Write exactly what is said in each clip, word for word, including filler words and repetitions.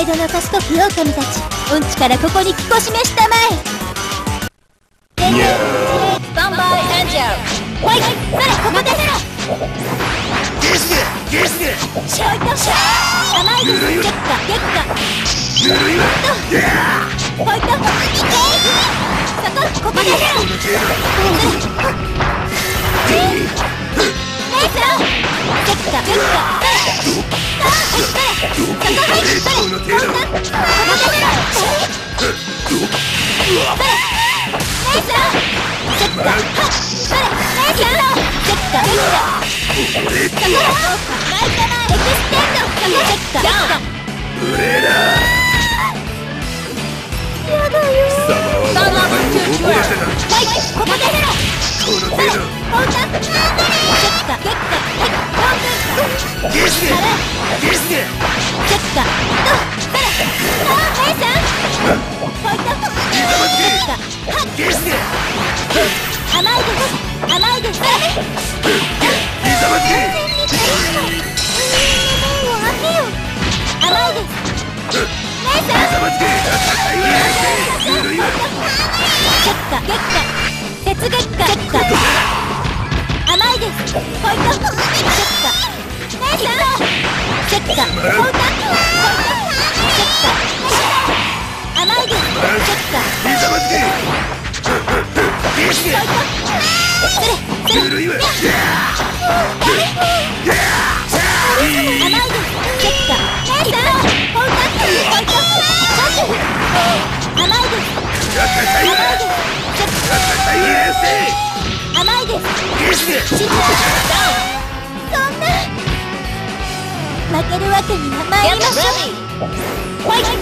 イドの賢き狼たち、うんちからここに来こしめしたまえ。スタンバイエンジェル。はい、それここでせろ。 ゲスゲゲスゲしょいとしょ甘いです。ゲッカゲッカゆるいわポイントそこここでせろ。レイスローゲッカゲッカ甘いです甘いです負けるわけには参りましょう。はいはい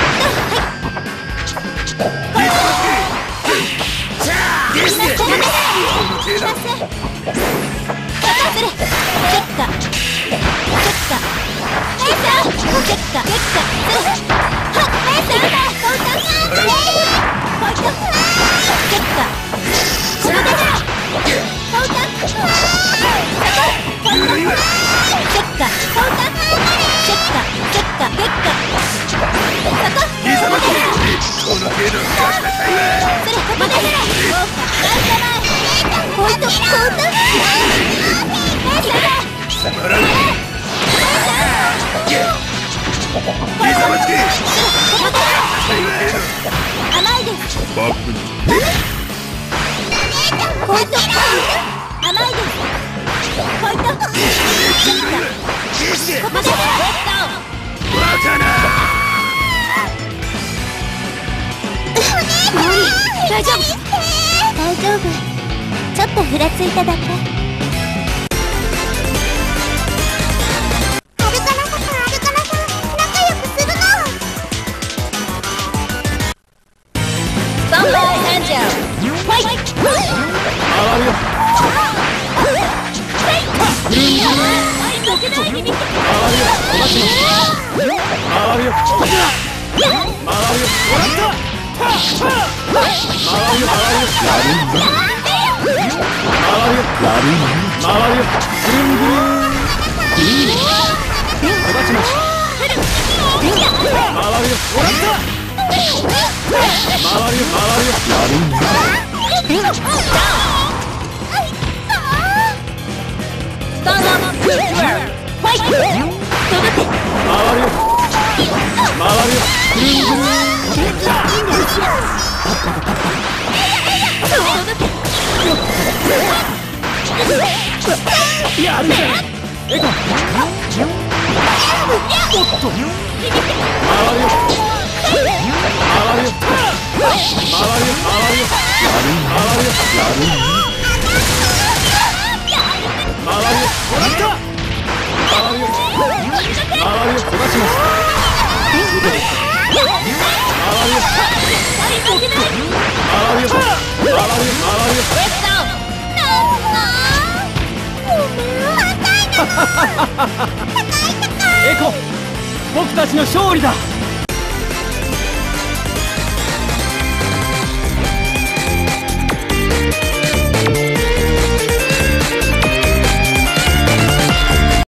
大丈夫大丈夫、ちょっとふらついただけ。アルカナさんアルカナさん、仲良くするの。スタンバイエンジェル。ファイト。やるぜエコ。おっと回るよ回るよ回るよ回るよ回るよやるよやるよ回るよもらった回るよ回るよ飛ばします回るよ回るよ回るよ回るよエコ、僕たちの勝利だ。